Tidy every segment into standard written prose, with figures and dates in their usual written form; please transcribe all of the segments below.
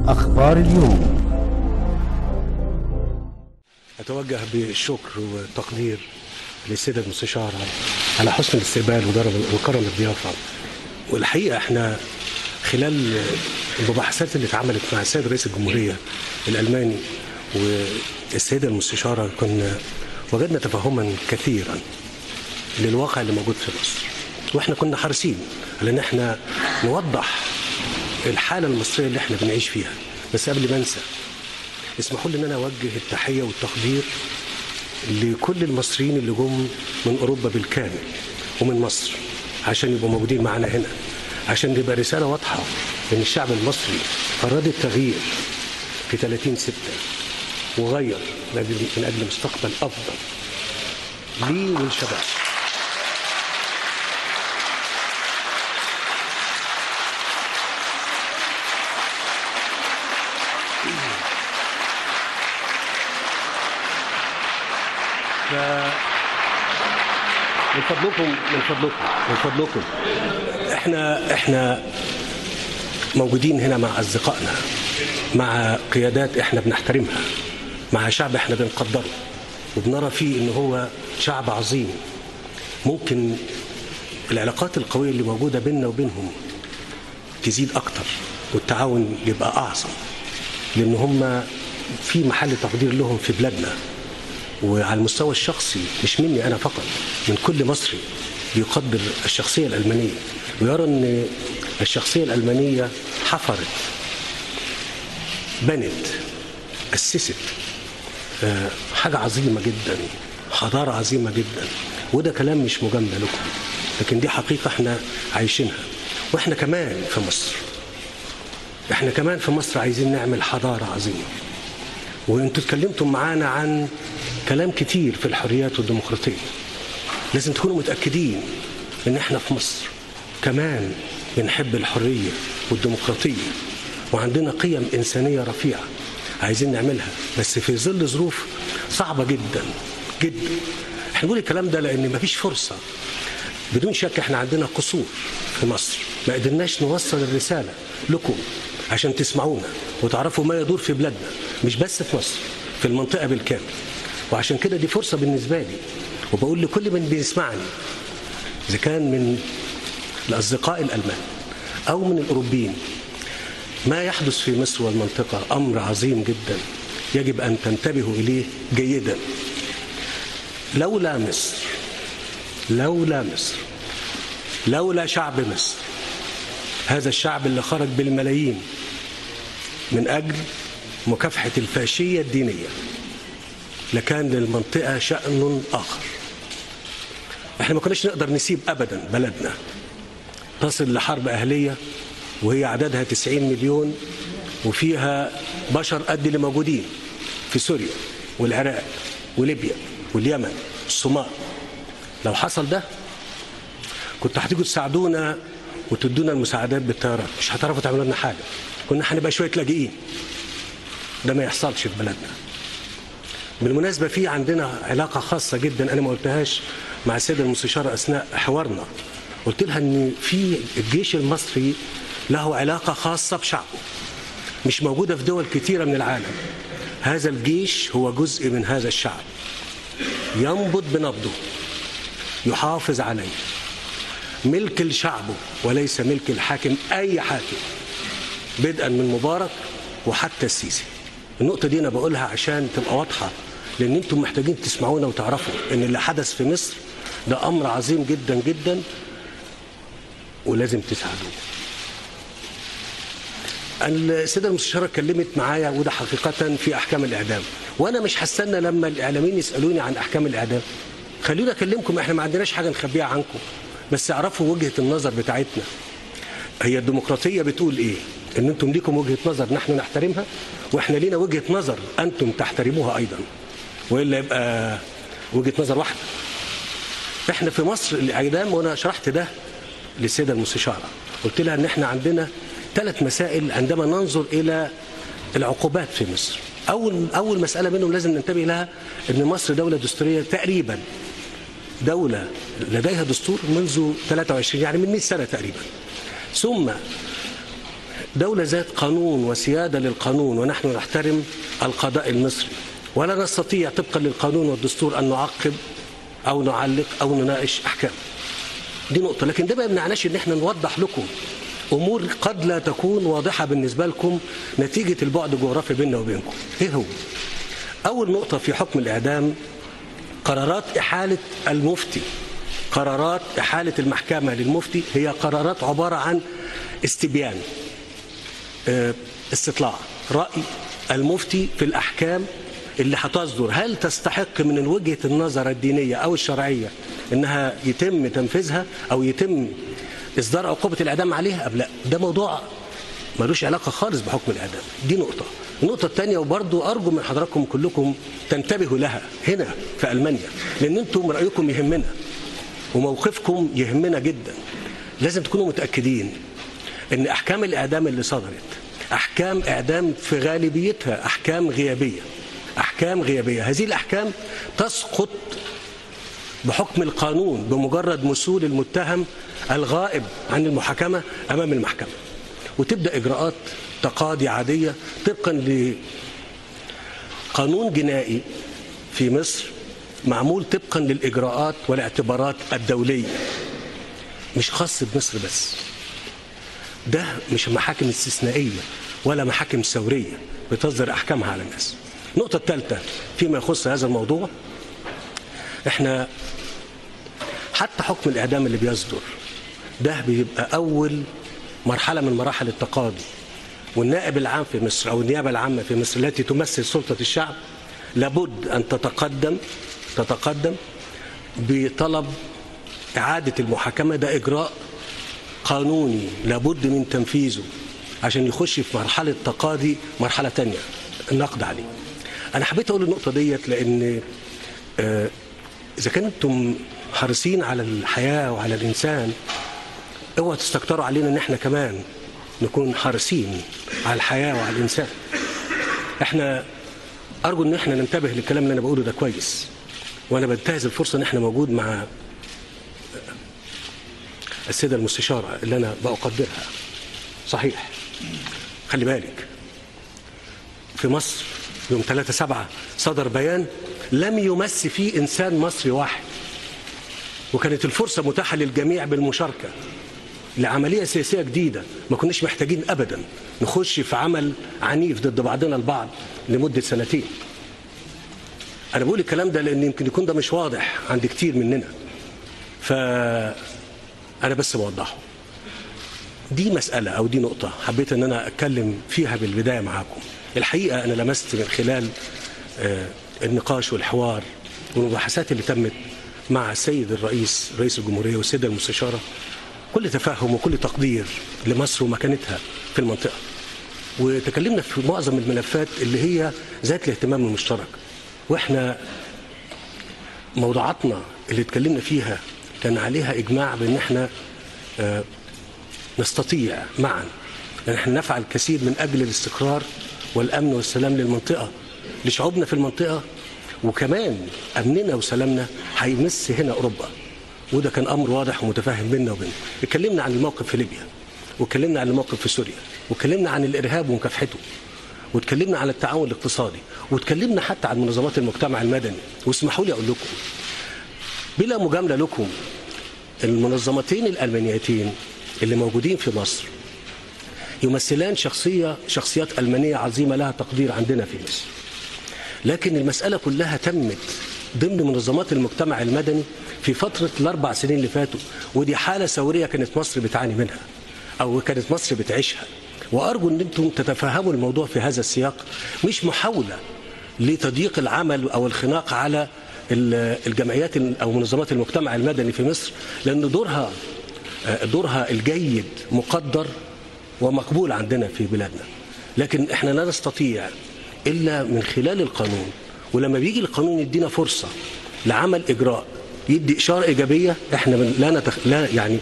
أخبار اليوم. أتوجه بالشكر والتقدير للسيدة المستشارة على حسن الاستقبال وكرم الضيافة. والحقيقة احنا خلال المباحثات اللي اتعملت مع السيد رئيس الجمهورية الألماني والسيدة المستشارة كنا وجدنا تفاهما كثيرا للواقع اللي موجود في مصر، واحنا كنا حريصين على ان احنا نوضح الحالة المصرية اللي احنا بنعيش فيها. بس قبل ما انسى، اسمحوا لي ان انا اوجه التحية والتقدير لكل المصريين اللي جم من اوروبا بالكامل ومن مصر عشان يبقوا موجودين معنا هنا، عشان تبقى رسالة واضحة ان الشعب المصري اراد التغيير في 30/6 وغير من اجل مستقبل افضل ليه والشباب. من فضلكم احنا موجودين هنا مع اصدقائنا، مع قيادات احنا بنحترمها، مع شعب احنا بنقدره وبنرى فيه ان هو شعب عظيم. ممكن العلاقات القوية اللي موجودة بيننا وبينهم تزيد اكتر والتعاون يبقى اعظم، لان هم في محل تقدير لهم في بلادنا. وعلى المستوى الشخصي مش مني أنا فقط، من كل مصري بيقدر الشخصية الألمانية ويرى أن الشخصية الألمانية حفرت، بنت، أسست حاجة عظيمة جدا، حضارة عظيمة جدا. وده كلام مش مجاملة لكم، لكن دي حقيقة احنا عايشينها. واحنا كمان في مصر عايزين نعمل حضارة عظيمة. وانتوا اتكلمتم معانا عن كلام كتير في الحريات والديمقراطية. لازم تكونوا متأكدين ان احنا في مصر كمان بنحب الحرية والديمقراطية وعندنا قيم إنسانية رفيعة عايزين نعملها، بس في ظل ظروف صعبة جدا جدا. احنا نقول الكلام ده لان مفيش فرصة. بدون شك احنا عندنا قصور في مصر، ما قدرناش نوصل الرسالة لكم عشان تسمعونا وتعرفوا ما يدور في بلادنا، مش بس في مصر، في المنطقة بالكامل. وعشان كده دي فرصة بالنسبة لي، وبقول لكل من بيسمعني، إذا كان من الأصدقاء الألمان أو من الأوروبيين، ما يحدث في مصر والمنطقة أمر عظيم جدا يجب أن تنتبهوا إليه جيدا. لولا مصر، لولا شعب مصر، هذا الشعب اللي خرج بالملايين من أجل مكافحة الفاشية الدينية، لكان للمنطقة شأن آخر. احنا ما كناش نقدر نسيب أبدا بلدنا تصل لحرب أهلية وهي عددها 90 مليون وفيها بشر قد اللي موجودين في سوريا والعراق وليبيا واليمن والصومال. لو حصل ده كنت هتيجوا تساعدونا وتدونا المساعدات بالطيارات، مش هتعرفوا تعملوا لنا حاجة، كنا هنبقى شوية لاجئين. ده ما يحصلش في بلدنا. بالمناسبة في عندنا علاقة خاصة جدا أنا ما قلتهاش مع السيدة المستشارة أثناء حوارنا. قلت لها أن في الجيش المصري له علاقة خاصة بشعبه مش موجودة في دول كتيرة من العالم. هذا الجيش هو جزء من هذا الشعب، ينبض بنبضه، يحافظ عليه، ملك لشعبه وليس ملك الحاكم، أي حاكم، بدءا من مبارك وحتى السيسي. النقطة دي أنا بقولها عشان تبقى واضحة، لأن أنتم محتاجين تسمعونا وتعرفوا أن اللي حدث في مصر ده أمر عظيم جدا جدا ولازم تساعدوه. السيدة المستشارة اتكلمت معايا وده حقيقة في أحكام الإعدام، وأنا مش هستنى لما الإعلاميين يسألوني عن أحكام الإعدام. خلونا أكلمكم، إحنا ما عندناش حاجة نخبيها عنكم، بس اعرفوا وجهة النظر بتاعتنا. هي الديمقراطية بتقول إيه؟ إن أنتم ليكم وجهة نظر نحن نحترمها، وإحنا لينا وجهة نظر أنتم تحترموها أيضا، وإلا يبقى وجهة نظر واحدة. إحنا في مصر الإعدام، وأنا شرحت ده للسيدة المستشارة، قلت لها إن إحنا عندنا 3 مسائل عندما ننظر إلى العقوبات في مصر. أول مسألة منهم لازم ننتبه لها إن مصر دولة دستورية، تقريبا دولة لديها دستور منذ 23 يعني من 100 سنة تقريبا. ثم دولة ذات قانون وسيادة للقانون، ونحن نحترم القضاء المصري، ولا نستطيع طبقا للقانون والدستور أن نعقب أو نعلق أو نناقش أحكام. دي نقطة. لكن ده ما يمنعناش إن احنا نوضح لكم أمور قد لا تكون واضحة بالنسبة لكم نتيجة البعد الجغرافي بيننا وبينكم. إيه هو؟ أول نقطة في حكم الإعدام قرارات إحالة المفتي، قرارات إحالة المحكمة للمفتي هي قرارات عبارة عن استبيان، استطلاع رأي المفتي في الأحكام اللي هتصدر، هل تستحق من وجهة النظر الدينية أو الشرعية إنها يتم تنفيذها أو يتم إصدار عقوبة الإعدام عليها أم لا. ده موضوع ملوش علاقة خالص بحكم الإعدام. دي نقطة. النقطة الثانية، وبرضو أرجو من حضراتكم كلكم تنتبهوا لها هنا في ألمانيا، لأن أنتم رأيكم يهمنا وموقفكم يهمنا جدا. لازم تكونوا متأكدين أن أحكام الإعدام اللي صدرت أحكام إعدام في غالبيتها أحكام غيابية، أحكام غيابية. هذه الأحكام تسقط بحكم القانون بمجرد مسؤول المتهم الغائب عن المحاكمة أمام المحكمة، وتبدأ إجراءات تقاضي عادية طبقا لقانون جنائي في مصر معمول طبقا للإجراءات والاعتبارات الدولية، مش خاص بمصر بس. ده مش محاكم استثنائية ولا محاكم ثورية بتصدر أحكامها على الناس. النقطة الثالثة فيما يخص هذا الموضوع، احنا حتى حكم الإعدام اللي بيصدر ده بيبقى أول مرحلة من مراحل التقاضي، والنائب العام في مصر أو النيابة العامة في مصر التي تمثل سلطة الشعب لابد أن تتقدم بطلب إعادة المحاكمة. ده إجراء قانوني لابد من تنفيذه عشان يخش في مرحلة تقاضي، مرحلة تانية النقد عليه. أنا حبيت أقول النقطة ديت لأن إذا كنتم حريصين على الحياة وعلى الإنسان، اوعوا تستكتروا علينا ان احنا كمان نكون حريصين على الحياة وعلى الإنسان. احنا أرجو ان احنا ننتبه للكلام اللي أنا بقوله ده كويس، وأنا بنتهز الفرصة ان احنا موجود مع السيدة المستشارة اللي أنا بقدرها. صحيح، خلي بالك، في مصر يوم 3/7 صدر بيان لم يمس فيه إنسان مصري واحد، وكانت الفرصة متاحة للجميع بالمشاركة لعملية سياسية جديدة. ما كناش محتاجين أبدا نخش في عمل عنيف ضد بعضنا البعض لمدة 2 سنين. أنا بقول الكلام ده لأن يمكن يكون ده مش واضح عند كتير مننا، فأنا بس بوضحه. دي مسألة أو دي نقطة حبيت أن أنا أتكلم فيها بالبداية معاكم. الحقيقة أنا لمست من خلال النقاش والحوار والمباحثات اللي تمت مع السيد الرئيس الجمهورية والسيدة المستشارة كل تفهم وكل تقدير لمصر ومكانتها في المنطقة، وتكلمنا في معظم الملفات اللي هي ذات الاهتمام المشترك. وإحنا موضوعاتنا اللي اتكلمنا فيها كان عليها إجماع بأن احنا نستطيع معا أن احنا نفعل كثير من أجل الاستقرار والأمن والسلام للمنطقة، لشعوبنا في المنطقة، وكمان أمننا وسلامنا هيمس هنا أوروبا. وده كان أمر واضح ومتفاهم بيننا وبينهم. اتكلمنا عن الموقف في ليبيا، واتكلمنا عن الموقف في سوريا، واتكلمنا عن الإرهاب ومكافحته، واتكلمنا عن التعاون الاقتصادي، واتكلمنا حتى عن منظمات المجتمع المدني. واسمحوا لي أقول لكم بلا مجاملة لكم، المنظمتين الألمانيتين اللي موجودين في مصر يمثلان شخصيات ألمانية عظيمة لها تقدير عندنا في مصر، لكن المسألة كلها تمت ضمن منظمات المجتمع المدني في فترة ال4 سنين اللي فاتوا، ودي حالة ثورية كانت مصر بتعاني منها أو كانت مصر بتعيشها. وأرجو أن أنتم تتفهموا الموضوع في هذا السياق، مش محاولة لتضييق العمل أو الخناق على الجمعيات أو منظمات المجتمع المدني في مصر، لأن دورها الجيد مقدر ومقبول عندنا في بلادنا. لكن احنا لا نستطيع إلا من خلال القانون، ولما بيجي القانون يدينا فرصة لعمل إجراء يدي إشارة إيجابية، احنا لا يعني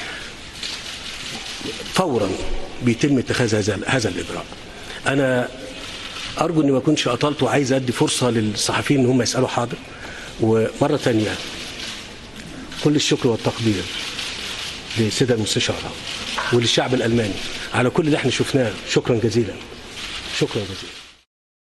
فورا بيتم اتخاذ هذا الإجراء. أنا أرجو أني ما أكونش أطلت، وعايز أدي فرصة للصحفيين أن هم يسألوا. حاضر. ومرة تانية كل الشكر والتقدير للسيدة المستشارة وللشعب الألماني على كل اللي احنا شفناه. شكرا جزيلا. شكرا جزيلا.